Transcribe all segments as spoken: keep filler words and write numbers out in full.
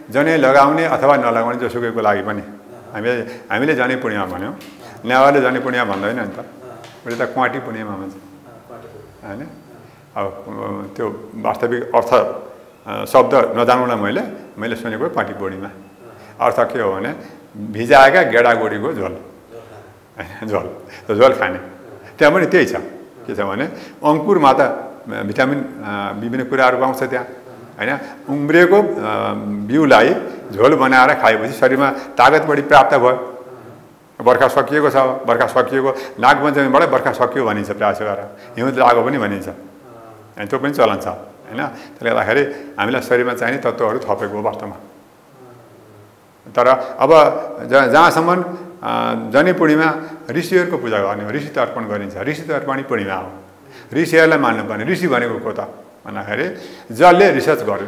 जनै लगाउने अथवा नलगाउने जोसुकैको लागि पनि हामीले हामीले जनै पूर्णिमा भन्यौँ नेवारले जनै पूर्णिमा भन्दैन नि त उसले त क्वाटी पूर्णिमा भन्छ हैन अब त्यो वास्तविक अर्थ शब्द नजान्नुलाई मैले मैले सुनेको क्वाटी पूर्णिमा अर्थ के हो भने भिजाएका गेडागुडीको झोल झोल झोल खाने त्यहाँ पनि त्यही छ के छ भने अङ्कुरमा त भिटामिन विभिन्न कुराहरू पाउँछ त्यहाँ हैन उम्रिएको बिउलाई झोल बनाएर खाएपछि शरीरमा ताकत बढी प्राप्त भयो बर्खा सकिएको छ बर्खा सकिएको नागपञ्चमीबाट बर्खा सकियो भनिन्छ प्रायः गरेर हिउँद लागो पनि भनिन्छ अनि त्यो पनि चलन छ हैन त्यसले गर्दाखेरि हामीलाई शरीरमा चाहिने तत्त्वहरू थपेको हो वास्तवमा तर अब जहाँसम्म जनै पूर्णिमा ऋषिहरूको पूजा गर्ने हो ऋषि तर्पण गरिन्छ ऋषि तर्पणी पूर्णिमा हो ऋषिहरूलाई मान्नुपर्ने ऋषि भनेको को त भन्दाखेरि जसले रिसर्च गर्यो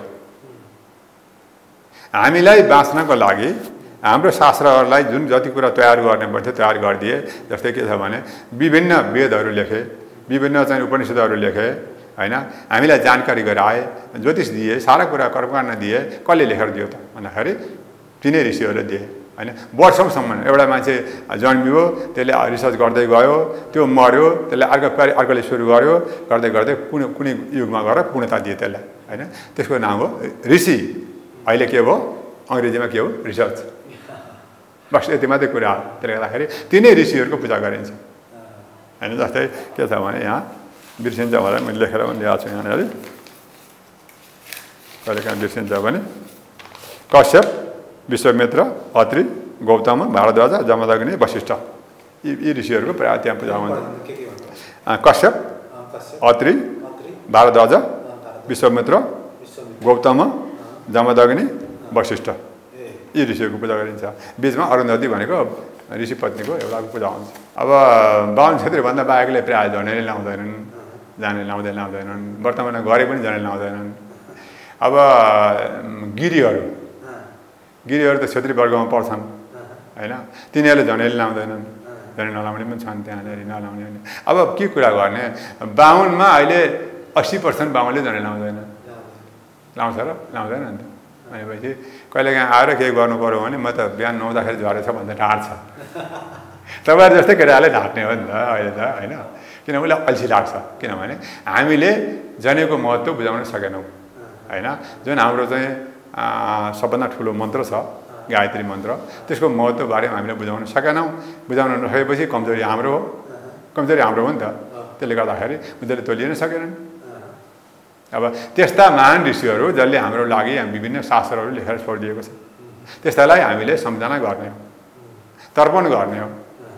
हामीलाई बाँच्नको लागि हाम्रो शास्त्रहरूलाई जुन जति कुरा तयार गर्ने पर्थ्यो तयार गरिदिए जस्तै के छ भने विभिन्न वेदहरू लेखे विभिन्न चाहिँ उपनिषदहरू लेखे हैन हामीलाई जानकारी गराए ज्योतिष दिए सारा कुरा कर्मकाण्ड दिए कसले लेखेर दियो त भन्दाखेरि तिनै ऋषिहरूले दिए हैन वर्षौंसम्म एउटा मान्छे जन्मियो त्यसले रिसर्च गर्दै गयो त्यो मर्यो त्यसले अर्को अर्कोले सुरु गर्यो गर्दै गर्दै कुनै कुनै युगमा गएर पूर्णता दिए त्यसलाई हैन त्यसको नाम हो ऋषि अहिले के हो अंग्रेजीमा के हो रिसर्च बस यति मात्रै कुरा हो त्यसले गर्दाखेरि तिनै ऋषिहरूको पूजा गरिन्छ हैन जस्तै के छ भने यहाँ बिर्सिन्छ होला मैले लेखेर पनि ल्याएको छु यहाँनिर कहिलेकाहीँ बिर्सिन्छ भने कश्यप विश्वामित्र अत्रि गौतम भारद्वाज जमदग्नि वशिष्ठ यी यी ऋषिहरूको प्राय त्यहाँ पूजा हुन्छ कश्यप अत्रि भारद्वाज विश्वामित्र गौतम जमदग्नि वशिष्ठ यी ऋषिहरूको पूजा गरिन्छ बीचमा अरुन्धती भनेको ऋषि पत्नीको एउटा पूजा हुन्छ अब बाहुन क्षेत्री भन्दा बाहेकले प्राय जनेले लाउँदैनन् जाने लाउँदै लाउँदैनन् वर्तमानमा गरे पनि जने लाउँदैनन् अब गिरीहरू गिरीहरू त क्षेत्री वर्गमा पर्छन् हैन तिनीहरूले जनेले लाउँदैनन् जने नलाउने पनि छन् त्यहाँनिर नलाउने पनि अब के कुरा गर्ने बाहुनमा अहिले अस्सी पर्सेन्ट बाहुनले जने लाउँदैन लाउँछ र लाउँदैन नि त भनेपछि कहिलेकाहीँ आएर केही गर्नु पर्यो भने म त बिहान नुहाउँदाखेरि झरेछ भन्दा ढाँट्छ तपाईँहरू जस्तै केटाहरूले ढाँट्ने हो नि त अहिले त होइन किन उसलाई अल्छी लाग्छ किनभने हामीले जनेको महत्त्व बुझाउन सकेनौँ होइन जुन हाम्रो चाहिँ सबभन्दा ठुलो मन्त्र छ गायत्री मन्त्र त्यसको महत्त्वबारे हामीले बुझाउन सकेनौँ बुझाउन नसकेपछि कमजोरी हाम्रो हो कमजोरी हाम्रो हो नि त त्यसले गर्दाखेरि उनीहरूले तोलिन सकेनन् अब त्यस्ता महान ऋषिहरू जसले हाम्रो लागि विभिन्न शास्त्रहरू लेखेर छोडिदिएको छ त्यस्तालाई हामीले सम्झना गर्ने हो तर्पण गर्ने हो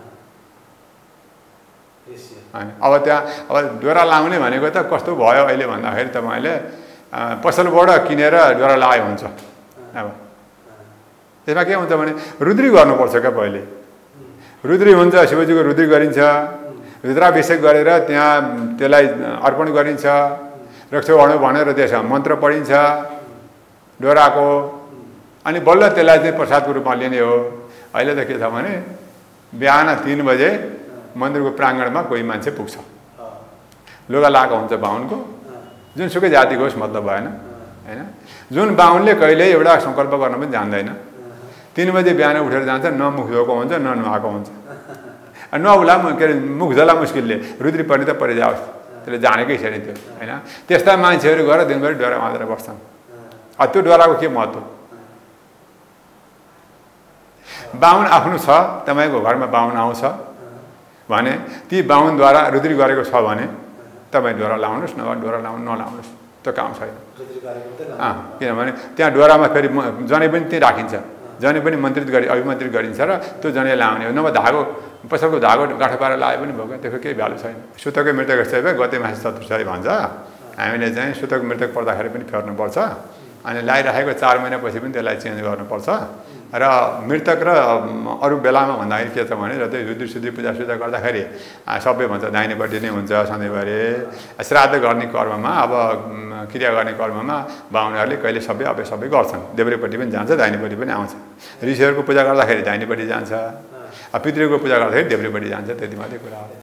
अब त्यहाँ अब डोरा लाउने भनेको त कस्तो भयो अहिले भन्दाखेरि तपाईँले पसलबाट किनेर डोरा लायो हुन्छ अब त्यसमा के हुन्छ भने रुद्री गर्नुपर्छ क्या पहिले रुद्री हुन्छ शिवजीको रुद्री गरिन्छ रुद्राभिषेक गरेर त्यहाँ त्यसलाई अर्पण गरिन्छ रक्षवर्ण भनेर त्यसमा मन्त्र पढिन्छ डोराको अनि बल्ल त्यसलाई चाहिँ प्रसादको रूपमा लिने हो अहिले त के छ भने बिहान तीन बजे मन्दिरको प्राङ्गणमा कोही मान्छे पुग्छ लुगा लगाएको हुन्छ बाहुनको जुनसुकै जातिको होस् मतलब भएन हैन जुन बाहुनले कहिले एउटा सङ्कल्प गर्न पनि जान्दैन तीन बजे बिहान उठेर जान्छ न मुख धोएको हुन्छ न नुहाएको हुन्छ नहुला के अरे मुख धोला मुस्किलले रुद्री पर्ने त परिजाओस् त्यसले जानेकै छैन त्यो हैन त्यस्ता मान्छेहरू गएर दिनभरि डोरा बाँधेर बस्छन् अब त्यो डोराको के महत्त्व बाहुन आफ्नो छ तपाईँको घरमा बाहुन आउँछ भने ती बाहुनद्वारा रुद्री गरेको छ भने तपाईँ डोरा लाउनुहोस् नभए डोरा लाउनु नलाउनुहोस् त्यो काम छैन अँ किनभने त्यहाँ डोरामा फेरि जनै पनि त्यहीँ राखिन्छ जनै पनि मन्त्रित गरी अभिमन्त्रित गरिन्छ र त्यो जनै लाउने हो नभए धागो पसलको धागो गाँठो पारेर लाए पनि भयो त्यसको केही भ्यालु छैन सुतको मृतक चाहिँ गते मासे चतुर्साई भन्छ हामीले चाहिँ सुतको मृतक पर्दाखेरि पनि फेर्नुपर्छ अनि लगाइराखेको चार महिनापछि पनि त्यसलाई चेन्ज गर्नुपर्छ र मृतक र अरू बेलामा भन्दाखेरि के छ भने जस्तै रुद्री सुद्री पूजासुजा गर्दाखेरि सबै भन्छ दाहिनेपट्टि नै हुन्छ सधैँभरि श्राद्ध गर्ने कर्ममा अब क्रिया गर्ने कर्ममा बाहुनहरूले कहिले सबै अब सबै गर्छन् देब्रेपट्टि पनि जान्छ दाहिनेपट्टि पनि आउँछ ऋषिहरूको पूजा गर्दाखेरि दाहिनेपट्टि जान्छ पितृको पूजा गर्दाखेरि देब्रेपट्टि जान्छ त्यति मात्रै कुरा हो